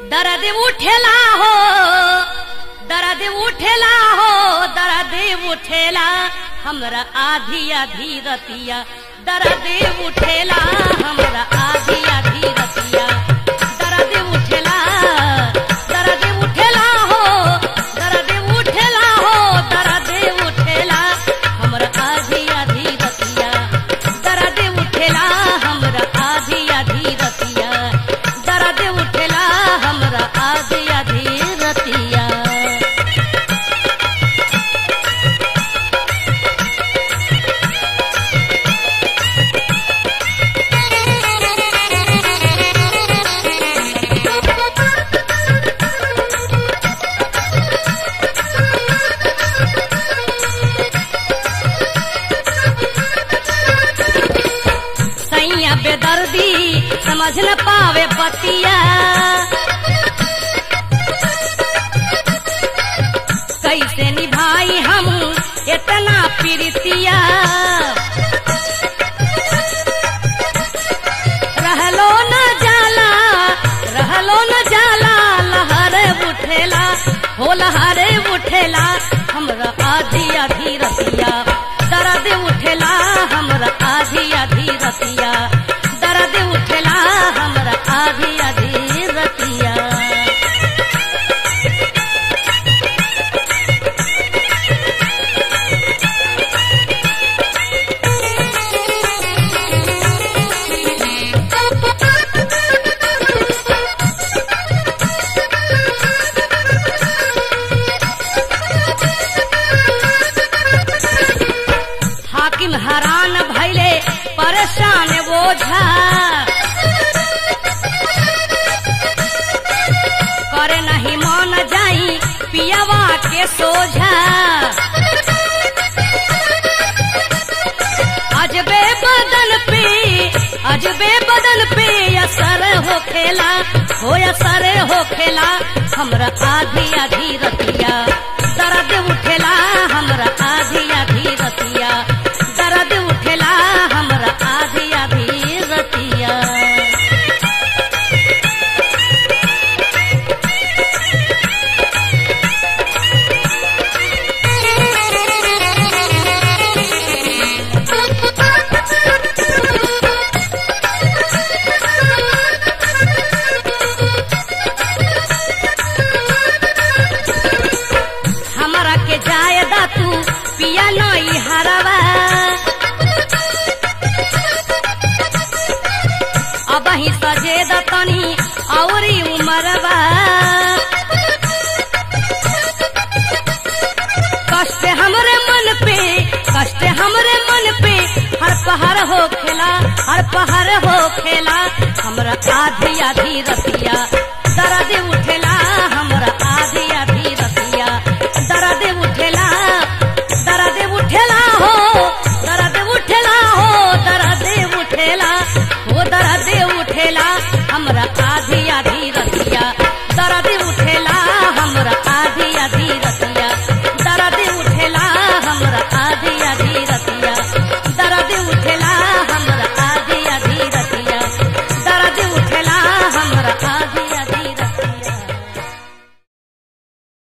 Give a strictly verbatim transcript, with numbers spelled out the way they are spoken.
दर्द उठेला हो दर्द उठेला हो दर्द उठेला हमरा आधी आधी रतिया दर्द उठेला हमरा आधी आधी रतिया दर्द उठेला दर्द उठेला हो दर्द उठेला हो दर्द उठेला हमरा आधी आधी रतिया दर्द उठेला हमरा आधी आधी रतिया दर्द उठेला हमरा आधी आधी रतिया। बेदर्दी समझ न पावे पतिया कैसे निभाई हम इतना प्रीतिया रहलो न जाला रहलो न जाला लहर उठेला हो लहर उठेला हमरा आधी आधी रतिया दर्द उठेला हमरा आधी आधी रतिया दर्द उठेला हमरा आधी आधी रतिया। हाकिम हरान भैले परेशान बोझा करे नहीं मन जाई पियावा के सोझा अजबे बदन पे अजबे बदन पे असर हो खेला हो असर हो खेला हमरा आधी आधी रतिया दर्द उठेला हमरा आधी आधी रतिया दर्द उठेला हमरा आधी आधी रतिया। हमरा के जायदा तू पिया नई हरवा अब ही सजे दतनी औरी उमरवा कष्ट हमरे मन पे कष्ट हमरे मन पे हर पहर हो खेला हर पहर हो खेला हमरा आधी आधी रतिया दर्द